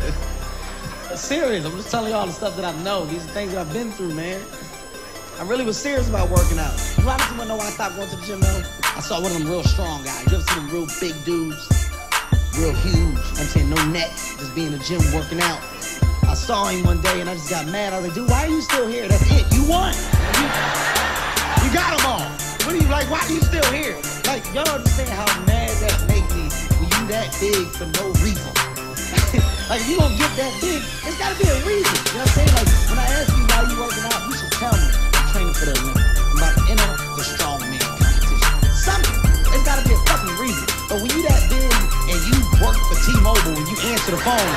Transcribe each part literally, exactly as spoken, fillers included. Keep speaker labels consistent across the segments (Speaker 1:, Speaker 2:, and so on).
Speaker 1: Serious, I'm just telling you all the stuff that I know. These are things that I've been through, man. I really was serious about working out. You know, I didn't know when I stopped going to the gym, though. I saw one of them real strong guys. You ever see them real big dudes? Real huge. I'm saying no neck, just being in the gym working out. I saw him one day and I just got mad. I was like, dude, why are you still here? That's it. You won. You, you got them all. What are you like? Why are you still here? Like, y'all don't understand how mad that make me when you that big for no reason. Like, if you gonna get that big, it's gotta be a reason. You know what I'm saying? Like, when I ask you why you working out, you should tell me I'm training for the Olympics. I'm about to enter the strongman competition. Something. It's gotta be a fucking reason. But when you that big and you work for T-Mobile when you answer the phone,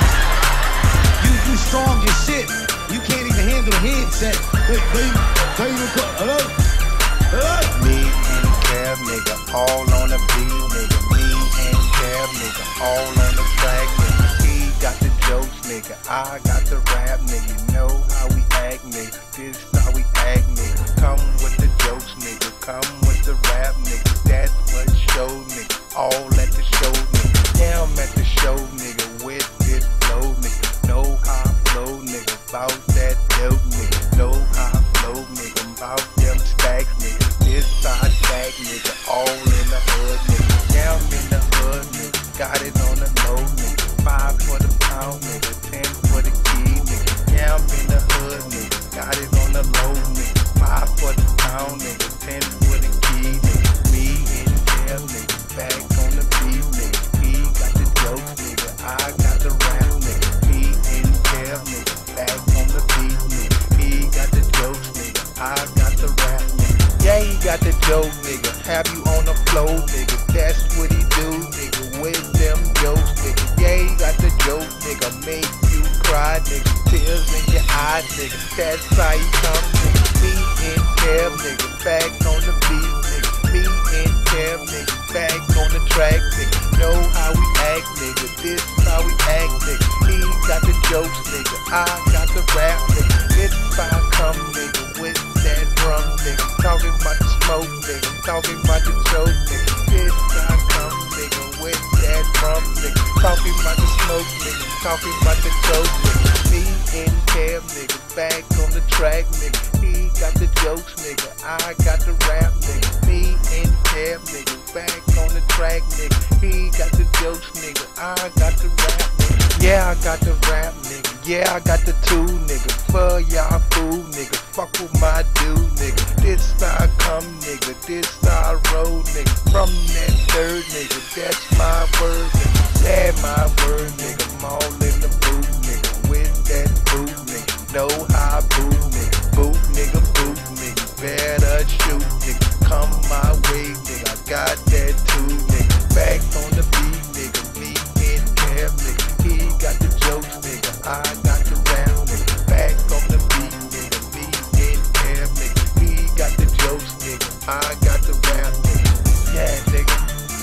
Speaker 1: you you strong as shit. You can't even handle the headset. Hey, baby, baby, hello? Hello?
Speaker 2: Me and Cab, nigga, all on the beat, nigga. Me and Cab, nigga, all on the track, nigga. He got the jokes, nigga. I got the rap, nigga. You know how we act, nigga. This how we act, nigga. Come with the jokes, nigga. Come with the rap, nigga. That's what show, nigga. All at the show, nigga. Now I'm at the show, nigga. With this flow, nigga. Know how I flow, nigga. Bout that dope, nigga. Know how I flow, nigga. Bout them stacks, nigga. This side stack, nigga. All in the hood, nigga. Now I'm in the hood, nigga. Got it on the low, nigga. Five for the pound, nigga. Ten for the key, nigga. Now I'm in the hood, nigga. Got it on the low, nigga. Five for the pound, nigga. Ten for the key, nigga. Me and him, nigga. Back on the beat, nigga. He got the jokes, nigga. I got the rap, nigga. Me and him, nigga. Back on the beat, nigga. He got the jokes, nigga. I got the rap, nigga. Yeah, he got the joke, nigga. Have you on the flow, nigga. That's what he do, nigga. With them jokes, nigga. Yeah, he got the joke, nigga. Make you cry, nigga. Tears in your eyes, nigga. That's how he come, nigga. Me and Cab, nigga. Back on the beat, nigga. Me and Cab, nigga. Back on the track, nigga. Know how we act, nigga. This how we act, nigga. He got the jokes, nigga. I got the rap, nigga. This how I come, nigga. With that drum, nigga. Talking about the smoke, nigga. Talking about the joke, nigga. This how I come, nigga. With that drum, nigga. Talking about the smoke, nigga. Talking about the joke, nigga. Me and Cab, nigga. Back on the track, nigga. He got the jokes, nigga. I got the rap, nigga. Me and Cab, nigga. Back on the track, nigga. He got the jokes, nigga. I got the rap, nigga. Yeah, I got the rap, nigga. Yeah, I got the two, nigga. For y'all fool, nigga. Fuck with my dude, nigga. This how I come, nigga. This how I roll, nigga. From that third, nigga. That's my word, nigga. That my word, nigga. I'm all in the booth, nigga. With that boot, nigga. Know how I boot, nigga. Boot, nigga. Boot, nigga. Better shoot, nigga. Come my way, nigga. I got that too, nigga. Back on the beat, nigga. Me and Cab, nigga. He got the jokes, nigga. I got the rap, nigga. Back on the beat, nigga. Me and Cab, nigga. He got the jokes, nigga. I got the rap, nigga. Yeah, nigga.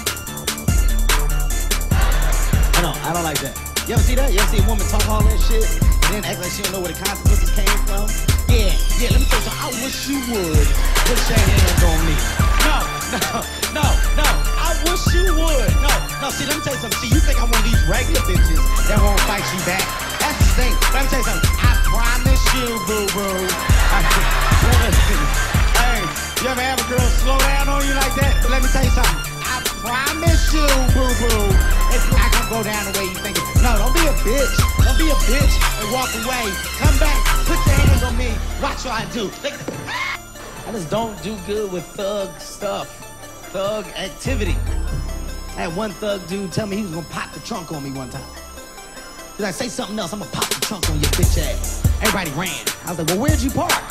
Speaker 1: I know, I don't like that. You ever see that? You ever see a woman talk all that shit and then act like she don't know where the consequences came from? Yeah, yeah, let me tell you something. I wish you would put your hands on me. No, no, no, no. I wish you would. No, no, see, let me tell you something. See, you think I'm one of these regular bitches that won't fight you back. That's the thing. Let me tell you something. I promise you, boo-boo. Hey, you ever have a girl slow down on you like that? But let me tell you something. I promise you, boo-boo. It's not gonna go down the way you think it. No, don't be a bitch. Don't be a bitch and walk away. Come back, put your hands on me. Watch what I do. I just don't do good with thug stuff. Thug activity. I had one thug dude tell me he was gonna pop the trunk on me one time. He's like, say something else, I'm gonna pop the trunk on your bitch ass. Everybody ran. I was like, well, where'd you park?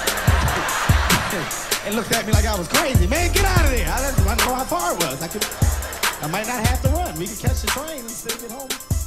Speaker 1: And looked at me like I was crazy. Man, get out of there. I didn't know how far it was. I could, I might not have to run. We could catch the train and still get home.